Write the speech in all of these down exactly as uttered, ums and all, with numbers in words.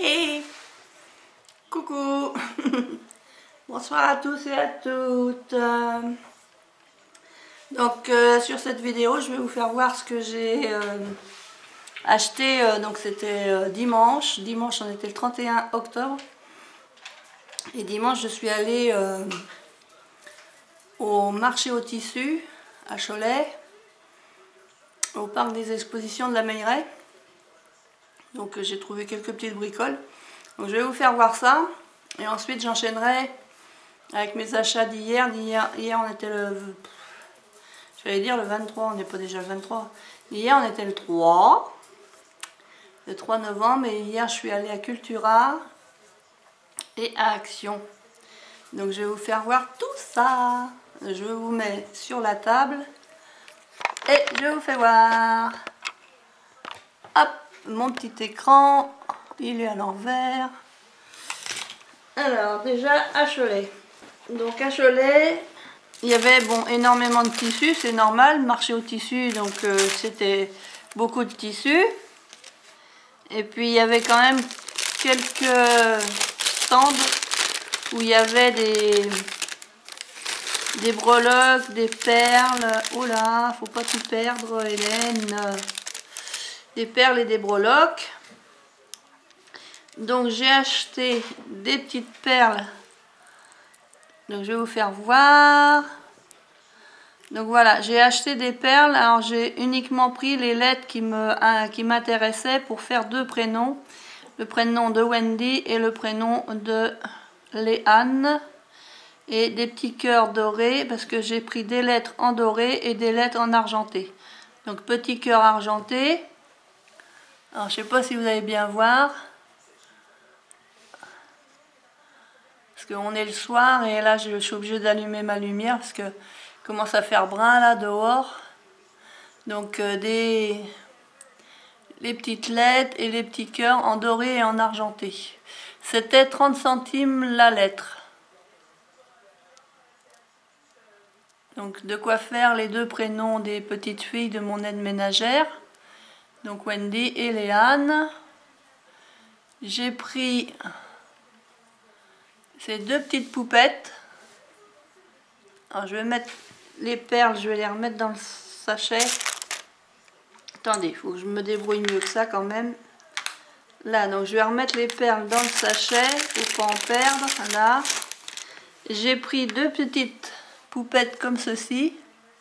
Hé, coucou. Bonsoir à tous et à toutes. Donc euh, sur cette vidéo, je vais vous faire voir ce que j'ai euh, acheté. Euh, donc c'était euh, dimanche. Dimanche, on était le trente et un octobre. Et dimanche, je suis allée euh, au marché au tissu à Cholet, au parc des expositions de la Meilleraie. Donc euh, j'ai trouvé quelques petites bricoles. Donc je vais vous faire voir ça. Et ensuite j'enchaînerai avec mes achats d'hier. Hier, hier on était le... J'allais dire le vingt-trois, on n'est pas déjà le vingt-trois. Hier on était le trois. Le trois novembre. Et hier je suis allée à Cultura et à Action. Donc je vais vous faire voir tout ça. Je vous mets sur la table. Et je vous fais voir. Hop, mon petit écran. Il est à l'envers. Alors déjà à Cholet. Donc à Cholet, il y avait bon énormément de tissus, c'est normal, marché au tissu, donc euh, c'était beaucoup de tissus. Et puis il y avait quand même quelques stands où il y avait des des breloques, des perles. Oh là, faut pas tout perdre, Hélène. Des perles et des breloques. Donc j'ai acheté des petites perles. Donc je vais vous faire voir. Donc voilà, j'ai acheté des perles. Alors j'ai uniquement pris les lettres qui me qui m'intéressaient pour faire deux prénoms. Le prénom de Wendy et le prénom de Léane. Et des petits cœurs dorés parce que j'ai pris des lettres en doré et des lettres en argenté. Donc petit cœur argenté. Alors je sais pas si vous allez bien voir. Parce qu'on est le soir et là je suis obligée d'allumer ma lumière parce que commence à faire brun là dehors. Donc euh, des les petites lettres et les petits cœurs en doré et en argenté. C'était trente centimes la lettre. Donc de quoi faire les deux prénoms des petites filles de mon aide ménagère. Donc Wendy et Léane. J'ai pris ces deux petites poupettes. Alors je vais mettre les perles, je vais les remettre dans le sachet. Attendez, il faut que je me débrouille mieux que ça quand même. Là, donc je vais remettre les perles dans le sachet pour pas en perdre. Là, j'ai pris deux petites poupettes comme ceci.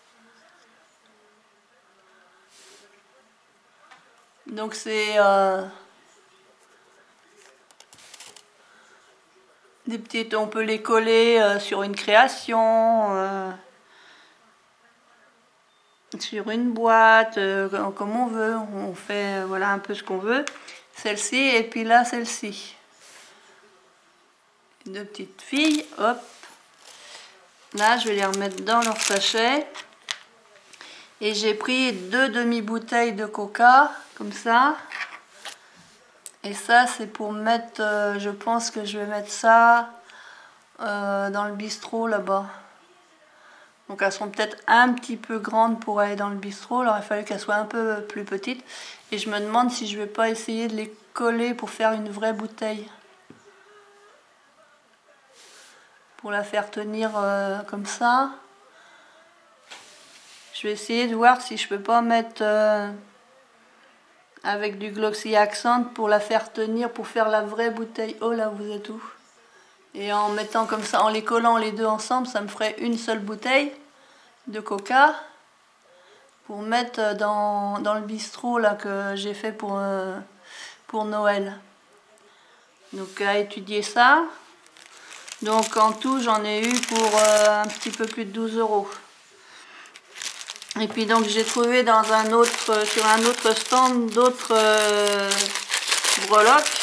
Donc c'est euh, des petites, on peut les coller euh, sur une création. Euh, sur une boîte, euh, comme on veut, on fait euh, voilà un peu ce qu'on veut. Celle-ci et puis là celle-ci. Deux petites filles, hop. Là je vais les remettre dans leur sachet. Et j'ai pris deux demi-bouteilles de coca, comme ça. Et ça c'est pour mettre, euh, je pense que je vais mettre ça euh, dans le bistrot là-bas. Donc elles sont peut-être un petit peu grandes pour aller dans le bistrot. Alors il fallait qu'elles soient un peu plus petites. Et je me demande si je vais pas essayer de les coller pour faire une vraie bouteille. Pour la faire tenir euh, comme ça. Je vais essayer de voir si je peux pas mettre euh, avec du Glossy Accent pour la faire tenir, pour faire la vraie bouteille. Oh là, vous êtes où? Et en mettant comme ça, en les collant les deux ensemble, ça me ferait une seule bouteille de coca pour mettre dans, dans le bistrot là que j'ai fait pour, euh, pour Noël. Donc à étudier ça. Donc en tout j'en ai eu pour euh, un petit peu plus de douze euros. Et puis donc j'ai trouvé dans un autre, sur un autre stand d'autres euh, breloques.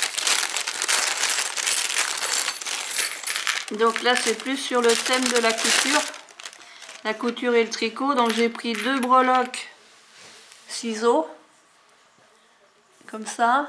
Donc là c'est plus sur le thème de la couture. La couture et le tricot. Donc j'ai pris deux breloques ciseaux. Comme ça.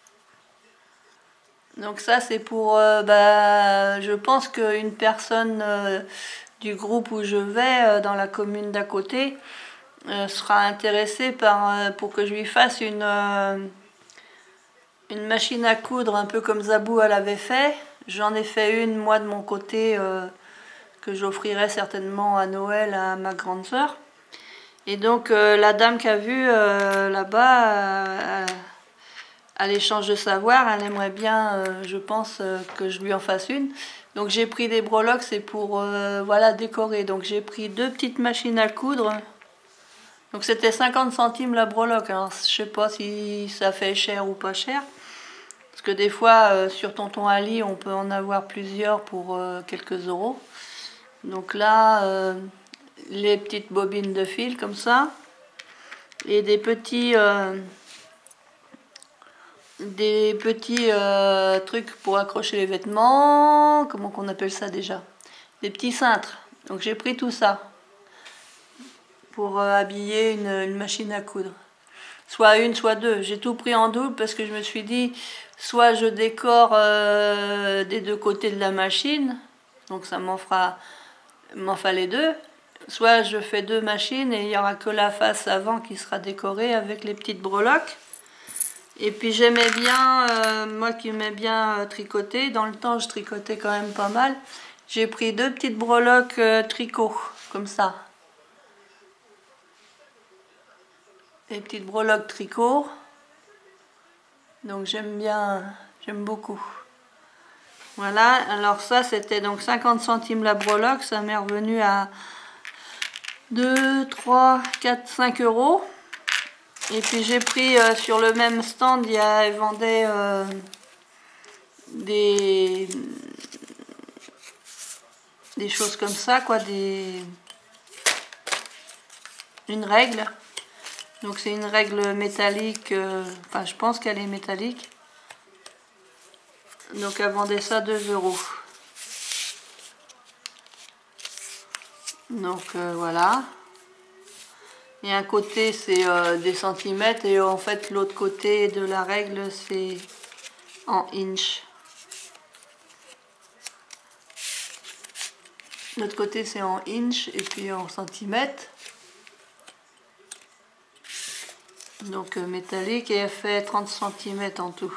Donc ça c'est pour, euh, bah, je pense qu'une personne euh, du groupe où je vais, euh, dans la commune d'à côté, euh, sera intéressée par, euh, pour que je lui fasse une, euh, une machine à coudre un peu comme Zabou elle avait fait. J'en ai fait une moi de mon côté euh, que j'offrirai certainement à Noël à ma grande sœur. Et donc euh, la dame qui a vu euh, là-bas, euh, à l'échange de savoir, elle aimerait bien, euh, je pense, euh, que je lui en fasse une. Donc j'ai pris des breloques, c'est pour euh, voilà, décorer. Donc j'ai pris deux petites machines à coudre. Donc c'était cinquante centimes la breloque. Alors je sais pas si ça fait cher ou pas cher. Parce que des fois, euh, sur Tonton Ali, on peut en avoir plusieurs pour euh, quelques euros. Donc là, euh, les petites bobines de fil comme ça. Et des petits... Euh, des petits euh, trucs pour accrocher les vêtements, comment qu'on appelle ça déjà, des petits cintres. Donc j'ai pris tout ça pour euh, habiller une, une machine à coudre, soit une soit deux. J'ai tout pris en double parce que je me suis dit soit je décore euh, des deux côtés de la machine, donc ça m'en fera m'en fallait deux, soit je fais deux machines et il n'y aura que la face avant qui sera décorée avec les petites breloques. Et puis j'aimais bien, euh, moi qui aimais bien euh, tricoter, dans le temps je tricotais quand même pas mal, j'ai pris deux petites breloques euh, tricot, comme ça. Des petites breloques tricot, donc j'aime bien, j'aime beaucoup. Voilà, alors ça c'était donc cinquante centimes la breloque, ça m'est revenu à deux, trois, quatre, cinq euros. Et puis j'ai pris euh, sur le même stand, il y a, ils vendaient euh, des, des choses comme ça, quoi, des, une règle. Donc c'est une règle métallique, euh, enfin je pense qu'elle est métallique. Donc elle vendait ça deux euros. Donc euh, voilà. Et un côté c'est euh, des centimètres et en fait l'autre côté de la règle c'est en inch. L'autre côté c'est en inch et puis en centimètres. Donc euh, métallique et elle fait trente centimètres en tout.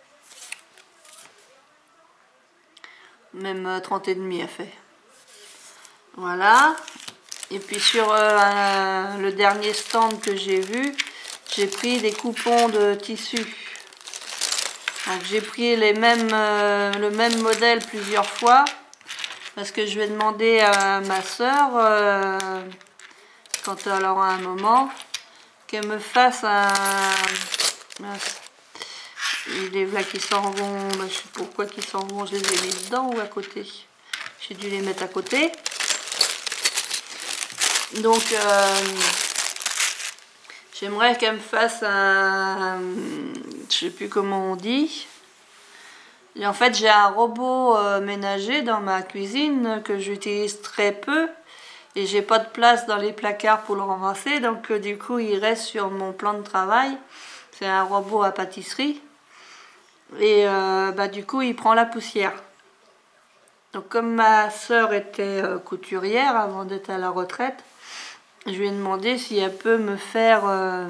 Même euh, trente et demi elle fait. Voilà. Et puis sur euh, un, le dernier stand que j'ai vu, j'ai pris des coupons de tissu. Donc j'ai pris les mêmes, euh, le même modèle plusieurs fois parce que je vais demander à ma soeur, euh, quand elle aura un moment, qu'elle me fasse un... Mince. Les là qui s'en vont, ben, je sais pourquoi qu'ils s'en vont, je les ai mis dedans ou à côté. J'ai dû les mettre à côté. Donc, euh, j'aimerais qu'elle me fasse un... Je sais plus comment on dit. Et en fait, j'ai un robot euh, ménager dans ma cuisine que j'utilise très peu. Et j'ai pas de place dans les placards pour le ramasser. Donc, euh, du coup, il reste sur mon plan de travail. C'est un robot à pâtisserie. Et euh, bah, du coup, il prend la poussière. Donc, comme ma soeur était euh, couturière avant d'être à la retraite, je lui ai demandé si elle peut me faire, euh,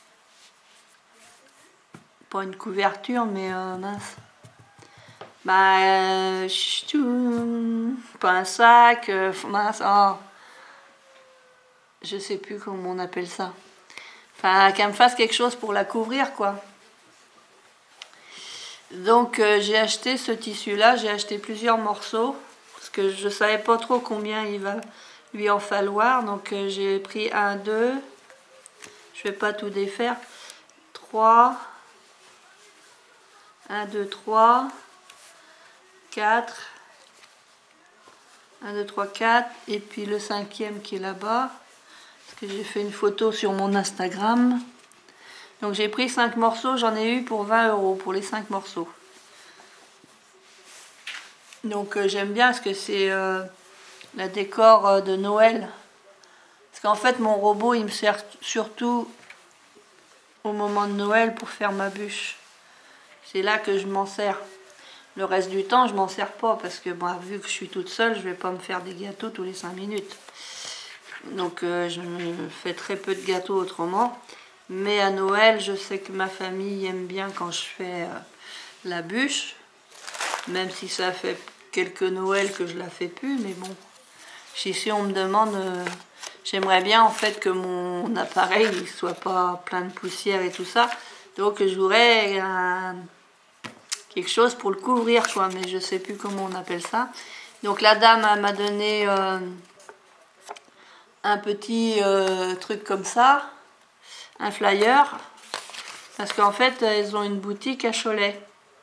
pas une couverture, mais euh, mince, bah, euh, ch'tou, pas un sac, euh, mince, oh, je sais plus comment on appelle ça. Enfin, qu'elle me fasse quelque chose pour la couvrir, quoi. Donc, euh, j'ai acheté ce tissu-là, j'ai acheté plusieurs morceaux, parce que je savais pas trop combien il va lui en falloir. Donc, euh, j'ai pris un, deux, je vais pas tout défaire, trois, un, deux, trois, quatre, un, deux, trois, quatre, et puis le cinquième qui est là-bas, parce que j'ai fait une photo sur mon Instagram. Donc j'ai pris cinq morceaux, j'en ai eu pour vingt euros pour les cinq morceaux. Donc euh, j'aime bien parce que c'est euh, la décor euh, de Noël. Parce qu'en fait mon robot il me sert surtout au moment de Noël pour faire ma bûche. C'est là que je m'en sers. Le reste du temps je m'en sers pas parce que bon, vu que je suis toute seule, je vais pas me faire des gâteaux tous les cinq minutes. Donc euh, je fais très peu de gâteaux autrement. Mais à Noël, je sais que ma famille aime bien quand je fais euh, la bûche, même si ça fait quelques Noëls que je la fais plus, mais bon, si on me demande, euh, j'aimerais bien en fait que mon appareil ne soit pas plein de poussière et tout ça, donc je voudrais un, quelque chose pour le couvrir, quoi, mais je sais plus comment on appelle ça. Donc la dame m'a donné euh, un petit euh, truc comme ça, un flyer, parce qu'en fait elles ont une boutique à Cholet.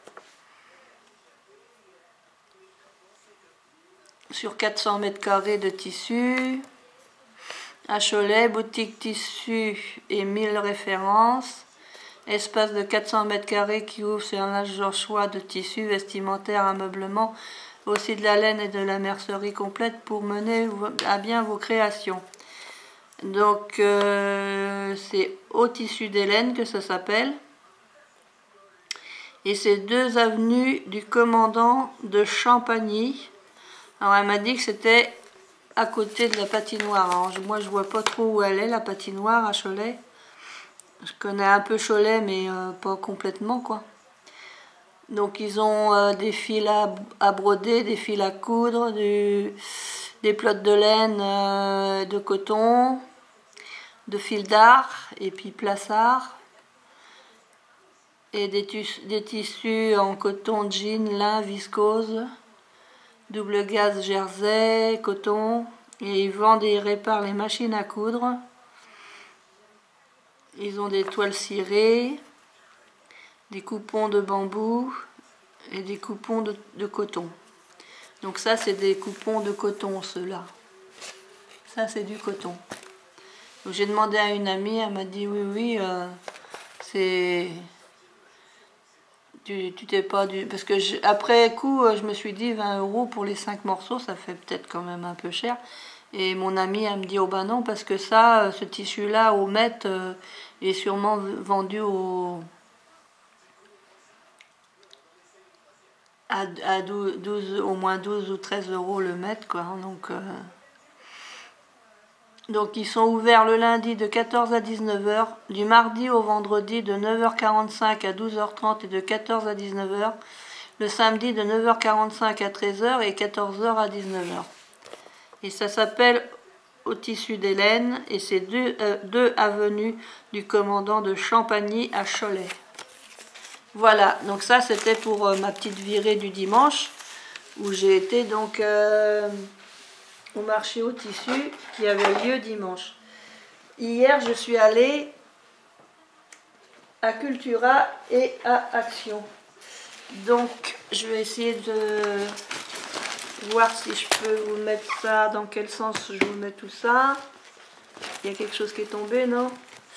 Sur quatre cents mètres carrés de tissu, à Cholet, boutique tissu et mille références, espace de quatre cents mètres carrés qui ouvre sur un large choix de tissus, vestimentaires, ameublement, aussi de la laine et de la mercerie complète pour mener à bien vos créations. Donc euh, c'est Au Tissu d'Hélène que ça s'appelle. Et c'est deux avenue du Commandant de Champagny. Alors elle m'a dit que c'était à côté de la patinoire. Alors, moi je vois pas trop où elle est, la patinoire à Cholet. Je connais un peu Cholet mais euh, pas complètement quoi. Donc ils ont euh, des fils à, à broder, des fils à coudre, du, des plottes de laine, euh, de coton, de fil d'art et puis plaçard. Et des, des tissus en coton, jean, lin, viscose. Double gaz jersey, coton, et ils vendent et ils réparent les machines à coudre. Ils ont des toiles cirées, des coupons de bambou et des coupons de, de coton. Donc ça c'est des coupons de coton ceux-là. Ça c'est du coton. J'ai demandé à une amie, elle m'a dit oui oui euh, c'est... Tu t'es pas du... Parce que je, après coup, je me suis dit vingt euros pour les cinq morceaux, ça fait peut-être quand même un peu cher. Et mon amie, elle me dit, oh ben non, parce que ça, ce tissu-là, au mètre, euh, est sûrement vendu au... à, à douze, douze, au moins douze ou treize euros le mètre, quoi. Donc, euh... Donc ils sont ouverts le lundi de quatorze à dix-neuf heures, du mardi au vendredi de neuf heures quarante-cinq à douze heures trente et de quatorze à dix-neuf heures, le samedi de neuf heures quarante-cinq à treize heures et quatorze heures à dix-neuf heures. Et ça s'appelle Au Tissu d'Hélène et c'est deux, euh, deux avenue du Commandant de Champagny à Cholet. Voilà, donc ça c'était pour euh, ma petite virée du dimanche où j'ai été donc... Euh, au marché au tissu qui avait lieu dimanche. Hier, je suis allée à Cultura et à Action. Donc, je vais essayer de voir si je peux vous mettre ça, dans quel sens je vous mets tout ça. Il y a quelque chose qui est tombé, non?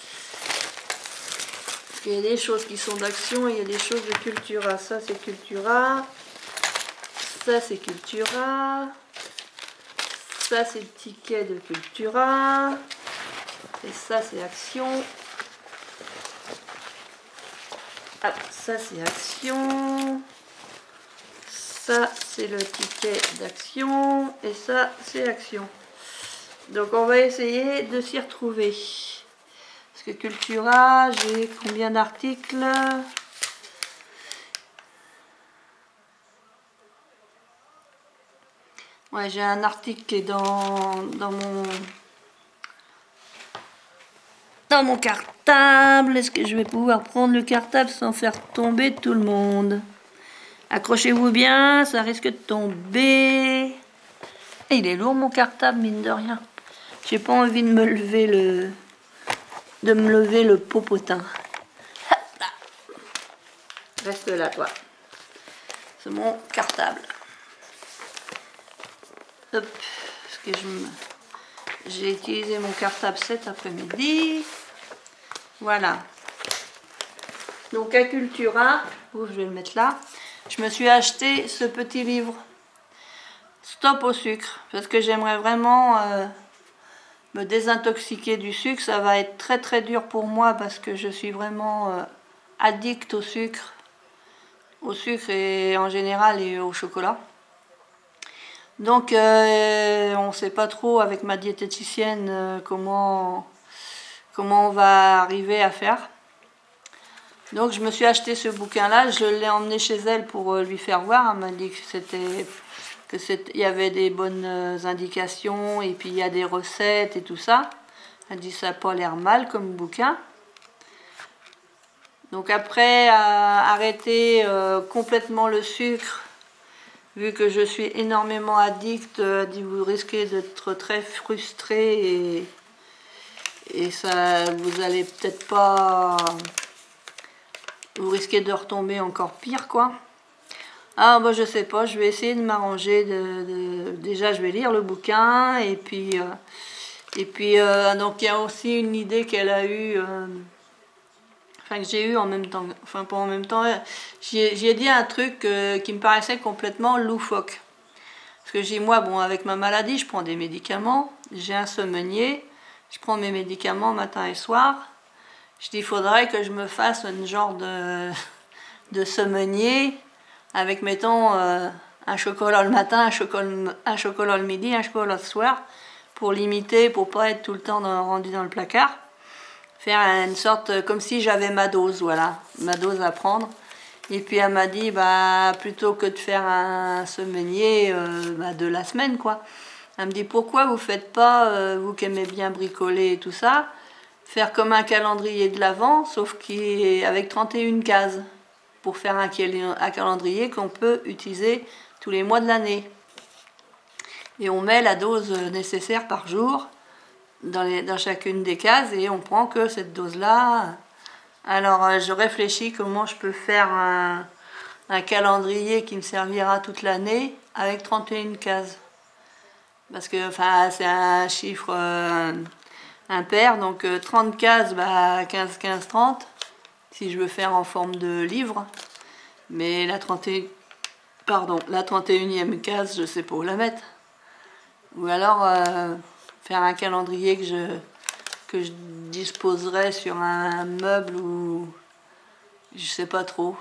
Il y a des choses qui sont d'Action et il y a des choses de Cultura. Ça, c'est Cultura. Ça, c'est Cultura. Ça, c'est le ticket de Cultura. Et ça, c'est Action. Ah, ça, c'est Action. Ça, c'est le ticket d'Action. Et ça, c'est Action. Donc, on va essayer de s'y retrouver. Parce que Cultura, j'ai combien d'articles ? Ouais, j'ai un article qui est dans, dans mon dans mon cartable. Est-ce que je vais pouvoir prendre le cartable sans faire tomber tout le monde? Accrochez-vous bien, ça risque de tomber. Et il est lourd mon cartable, mine de rien. J'ai pas envie de me lever le de me lever le popotin. Reste là, toi. C'est mon cartable. Hop, parce que je me... j'ai utilisé mon cartable cet après-midi. Voilà. Donc à Cultura, oh, je vais le mettre là, je me suis acheté ce petit livre. Stop au sucre. Parce que j'aimerais vraiment euh, me désintoxiquer du sucre. Ça va être très très dur pour moi parce que je suis vraiment euh, addict au sucre. Au sucre et en général et au chocolat. Donc, euh, on ne sait pas trop avec ma diététicienne euh, comment, comment on va arriver à faire. Donc je me suis acheté ce bouquin-là, je l'ai emmené chez elle pour lui faire voir. Elle m'a dit que c'était que il y avait des bonnes indications et puis il y a des recettes et tout ça. Elle dit ça n'a pas l'air mal comme bouquin. Donc après euh, arrêter euh, complètement le sucre, vu que je suis énormément addict, elle dit vous risquez d'être très frustré et, et ça vous allez peut-être pas, vous risquez de retomber encore pire quoi. Ah bah je sais pas, je vais essayer de m'arranger. De, de, déjà je vais lire le bouquin et puis euh, et puis euh, donc il y a aussi une idée qu'elle a eue, euh, enfin que j'ai eu en même temps, enfin pas en même temps. J'y ai dit un truc euh, qui me paraissait complètement loufoque. Parce que j'ai moi bon avec ma maladie je prends des médicaments, j'ai un sommeiller, je prends mes médicaments matin et soir. Je dis il faudrait que je me fasse un genre de de sommeiller. Avec, mettons, euh, un chocolat le matin, un chocolat, un chocolat le midi, un chocolat le soir, pour limiter, pour pas être tout le temps dans, rendu dans le placard. Faire une sorte, comme si j'avais ma dose, voilà, ma dose à prendre. Et puis elle m'a dit, bah, plutôt que de faire un semainier euh, bah, de la semaine, quoi. Elle me dit, pourquoi vous faites pas, euh, vous qui aimez bien bricoler et tout ça, faire comme un calendrier de l'Avent, sauf qu'avec trente et une cases. Pour faire un, un calendrier qu'on peut utiliser tous les mois de l'année. Et on met la dose nécessaire par jour dans, les, dans chacune des cases et on prend que cette dose-là. Alors je réfléchis comment je peux faire un, un calendrier qui me servira toute l'année avec trente et une cases. Parce que enfin, c'est un chiffre euh, impair, donc euh, trente cases, bah, quinze, quinze, trente. Si je veux faire en forme de livre, mais la, trente et un, pardon, la trente et unième case, je sais pas où la mettre. Ou alors euh, faire un calendrier que je, que je disposerai sur un meuble ou je sais pas trop.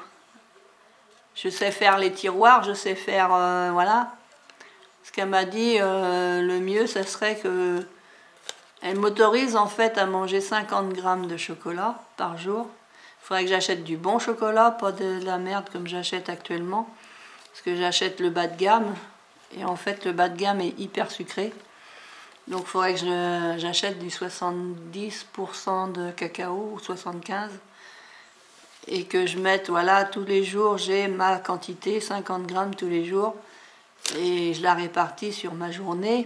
Je sais faire les tiroirs, je sais faire, euh, voilà. Ce qu'elle m'a dit, euh, le mieux, ça serait que elle m'autorise en fait à manger cinquante grammes de chocolat par jour. Il faudrait que j'achète du bon chocolat, pas de la merde comme j'achète actuellement. Parce que j'achète le bas de gamme. Et en fait, le bas de gamme est hyper sucré. Donc il faudrait que j'achète du soixante-dix pour cent de cacao, ou soixante-quinze pour cent. Et que je mette, voilà, tous les jours, j'ai ma quantité, cinquante grammes tous les jours. Et je la répartis sur ma journée.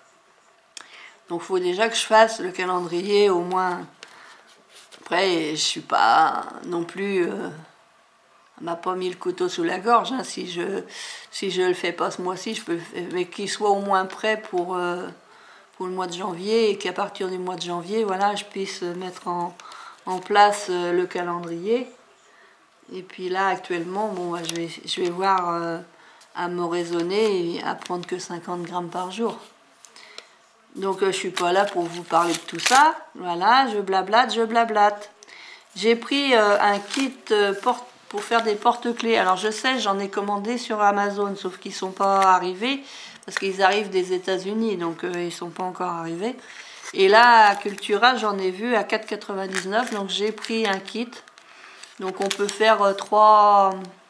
Donc il faut déjà que je fasse le calendrier au moins. Après, je suis pas non plus... Euh, elle m'a pas mis le couteau sous la gorge. Hein. Si je si je le fais pas ce mois-ci, je peux, mais qu'il soit au moins prêt pour, euh, pour le mois de janvier et qu'à partir du mois de janvier, voilà, je puisse mettre en, en place euh, le calendrier. Et puis là, actuellement, bon, je vais, je vais voir euh, à me raisonner et à prendre que cinquante grammes par jour. Donc, euh, je suis pas là pour vous parler de tout ça. Voilà, je blablate, je blablate. J'ai pris euh, un kit euh, porte pour faire des porte-clés. Alors, je sais, j'en ai commandé sur Amazon, sauf qu'ils ne sont pas arrivés, parce qu'ils arrivent des États-Unis, donc euh, ils ne sont pas encore arrivés. Et là, à Cultura, j'en ai vu à quatre quatre-vingt-dix-neuf, donc j'ai pris un kit. Donc, on peut faire euh, trois...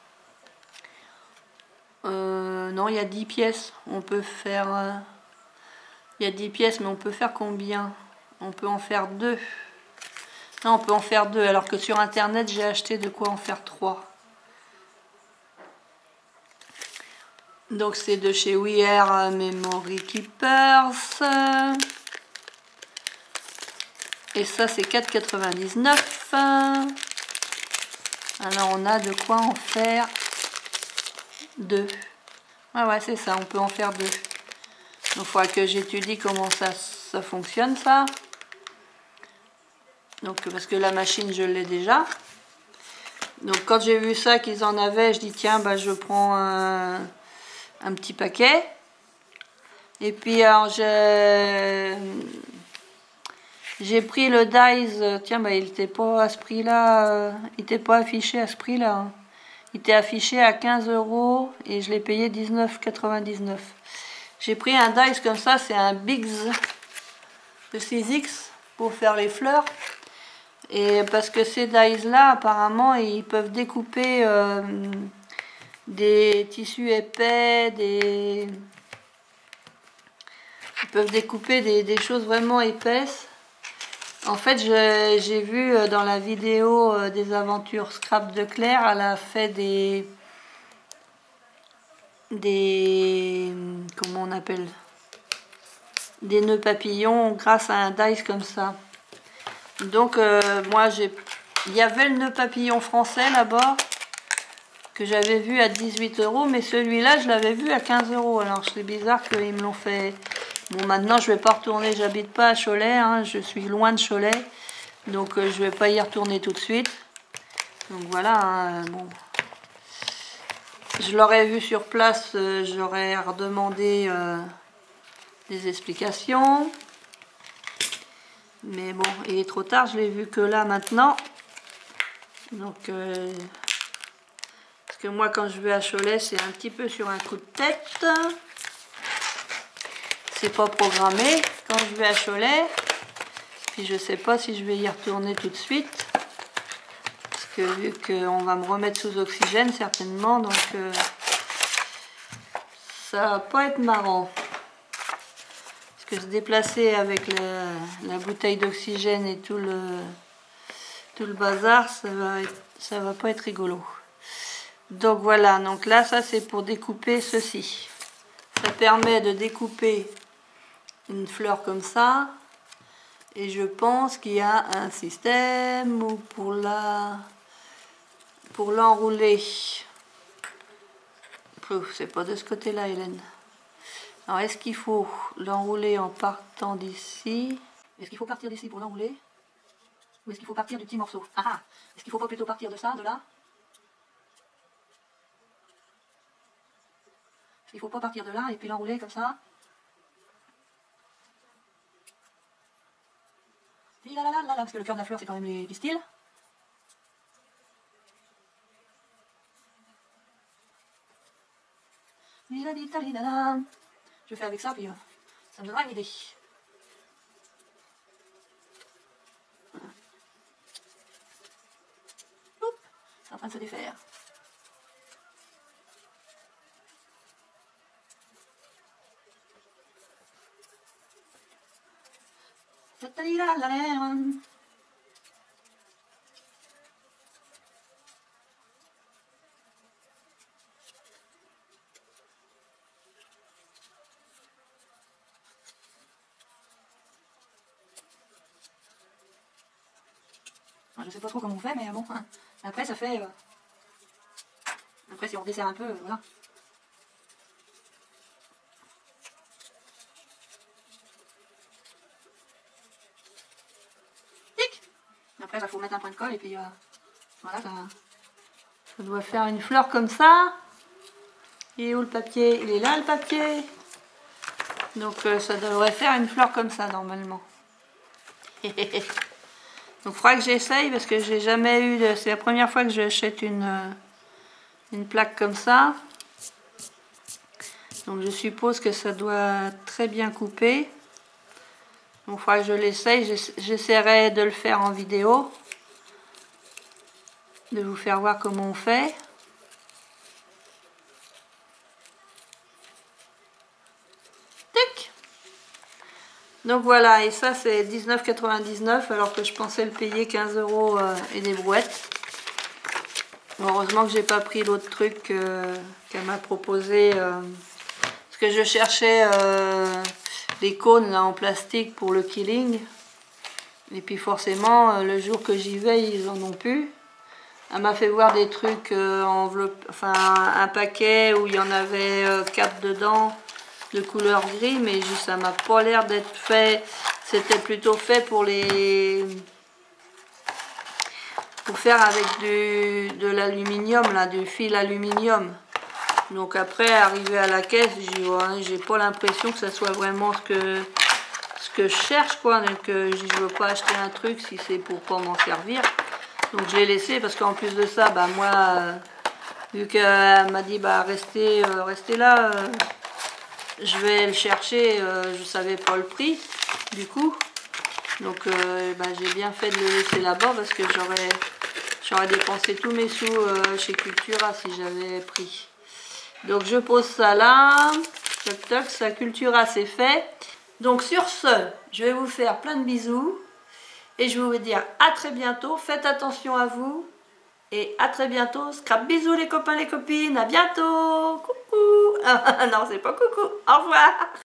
Euh, non, il y a dix pièces. On peut faire... Euh... Il y a dix pièces, mais on peut faire combien? On peut en faire deux. Non, on peut en faire deux, alors que sur Internet, j'ai acheté de quoi en faire trois. Donc, c'est de chez We Are Memory Keepers. Et ça, c'est quatre quatre-vingt-dix-neuf. Alors, on a de quoi en faire deux. Ah ouais, c'est ça, on peut en faire deux. Donc, il faudra que j'étudie comment ça, ça fonctionne, ça. Donc, parce que la machine, je l'ai déjà. Donc, quand j'ai vu ça, qu'ils en avaient, je dis, tiens, bah, je prends un, un petit paquet. Et puis, alors, j'ai... J'ai pris le Dies. Tiens, bah, il n'était pas à ce prix-là. Euh, il n'était pas affiché à ce prix-là. Hein. Il était affiché à quinze euros et je l'ai payé dix-neuf quatre-vingt-dix-neuf. J'ai pris un Dies comme ça, c'est un Biggs de six X pour faire les fleurs. Et parce que ces dies là, apparemment, ils peuvent découper euh, des tissus épais, des... ils peuvent découper des, des choses vraiment épaisses. En fait, j'ai vu dans la vidéo des aventures Scrap de Claire, elle a fait des... des... comment on appelle? Des nœuds papillons grâce à un dice comme ça. Donc, euh, moi, j'ai... il y avait le nœud papillon français là-bas, que j'avais vu à dix-huit euros, mais celui-là, je l'avais vu à quinze euros. Alors, c'est bizarre qu'ils me l'ont fait... Bon, maintenant, je vais pas retourner, j'habite pas à Cholet, hein, je suis loin de Cholet. Donc euh, je vais pas y retourner tout de suite. Donc voilà, hein, bon. Je l'aurais vu sur place, euh, j'aurais redemandé euh, des explications. Mais bon, il est trop tard, je l'ai vu que là maintenant. Donc, euh, parce que moi quand je vais à Cholet, c'est un petit peu sur un coup de tête. C'est pas programmé quand je vais à Cholet. Puis je sais pas si je vais y retourner tout de suite. Parce que vu qu'on va me remettre sous oxygène certainement, donc euh, ça va pas être marrant. Parce que se déplacer avec la, la bouteille d'oxygène et tout le, tout le bazar, ça va, être, ça va pas être rigolo. Donc voilà, donc là ça c'est pour découper ceci. Ça permet de découper une fleur comme ça. Et je pense qu'il y a un système où pour la pour l'enrouler. C'est pas de ce côté-là, Hélène. Alors, est-ce qu'il faut l'enrouler en partant d'ici? Est-ce qu'il faut partir d'ici pour l'enrouler? Ou est-ce qu'il faut partir du petit morceau? Ah ah! Est-ce qu'il faut pas plutôt partir de ça, de là? Est-ce qu'il faut pas partir de là et puis l'enrouler comme ça? Là, là, là, là, parce que le cœur de la fleur, c'est quand même les pistils. Je fais avec ça, puis euh, ça me donnera une idée. C'est en train de se défaire. Je sais pas trop comment on fait, mais bon, hein. Après ça fait... Euh... Après si on desserre un peu, euh, voilà. Tic. Après il faut mettre un point de colle et puis euh... voilà, ça... ça doit faire une fleur comme ça. Il est où le papier? Il est là le papier. Donc euh, ça devrait faire une fleur comme ça normalement. Donc il faudra que j'essaye parce que j'ai jamais eu de... C'est la première fois que j'achète une, euh, une plaque comme ça. Donc je suppose que ça doit très bien couper. Donc il faudra que je l'essaye. J'essaierai de le faire en vidéo. De vous faire voir comment on fait. Donc voilà, et ça c'est dix-neuf quatre-vingt-dix-neuf alors que je pensais le payer quinze euros euh, et des brouettes. Heureusement que j'ai pas pris l'autre truc euh, qu'elle m'a proposé. Euh, parce que je cherchais euh, les cônes là, en plastique pour le killing. Et puis forcément, euh, le jour que j'y vais, ils en ont plus. Elle m'a fait voir des trucs euh, enveloppe, enfin un paquet où il y en avait euh, quatre dedans. De couleur gris, mais ça m'a pas l'air d'être fait. C'était plutôt fait pour les pour faire avec du de l'aluminium là, du fil aluminium. Donc après arrivé à la caisse, j'ai ouais, j'ai pas l'impression que ça soit vraiment ce que ce que je cherche quoi. Donc euh, je veux pas acheter un truc si c'est pour pas m'en servir. Donc je l'ai laissé parce qu'en plus de ça, bah moi euh, vu qu'elle m'a dit bah restez euh, restez là. Euh, Je vais le chercher, euh, je savais pas le prix, du coup. Donc euh, ben, j'ai bien fait de le laisser là-bas parce que j'aurais j'aurais dépensé tous mes sous euh, chez Cultura si j'avais pris. Donc je pose ça là. Toc toc, ça Cultura c'est fait. Donc sur ce, je vais vous faire plein de bisous. Et je vais vous dire à très bientôt. Faites attention à vous. Et à très bientôt. Scrap bisous les copains, les copines. À bientôt. Coucou. Non, c'est pas coucou. Au revoir.